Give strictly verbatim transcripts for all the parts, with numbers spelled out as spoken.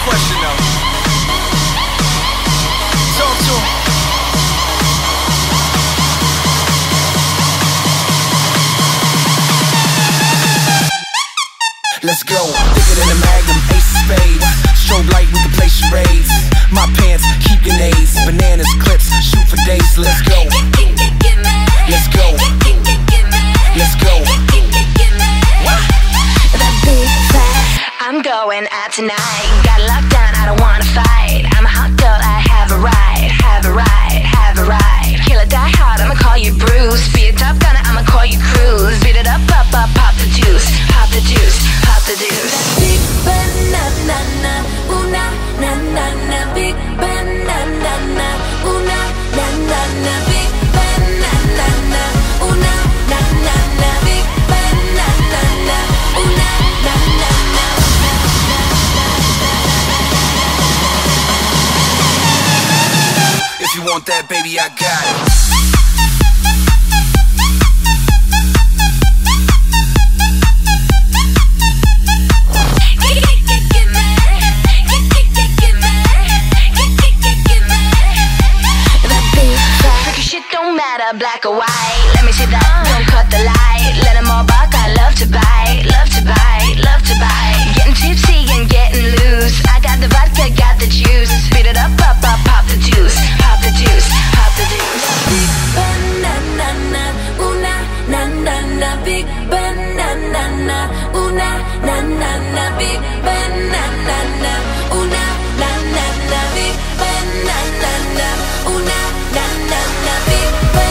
question though. Talk to him. Let's go. Bigger than a magnum, ace of spades. Strobe light, we can play charades. My pants, keep grenades. Bananas, clips, shoot for days. Let's go. Let's go. Let's go. That big fat, I'm going out tonight. Got locked down, I don't wanna fight. I'm a hot girl, I have a ride. Have a ride, have a ride. Kill or die hard, I'ma call you Bruce. Be a top gunner, I'ma call you Cruise. Beat it up, up, up, pop the juice. Pop the juice, pop the juice. Big banana, ooh na na na na. Big banana, ooh na na na na. Big banana, ooh na na na na. Big banana, ooh na na na na. If you want that, baby, I got it. Black or white, let me see that, don't cut the light. Let them all buck, I love to bite. Love to bite, love to bite. Getting tipsy and getting loose. I got the vodka, got the juice. Speed it up, up, up, pop the juice. Pop the juice, pop the juice. Big banana, ooh na na na na. Big banana, ooh na na na na. Big banana, ooh na na na na. Big banana, ooh na na na na. Big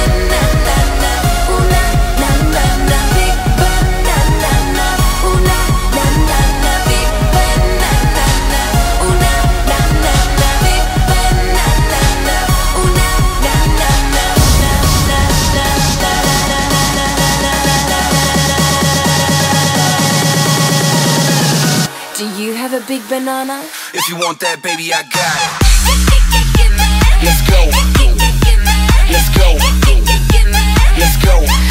a big banana? If you want that, baby, I got it. Let's go. Let's go. Let's go.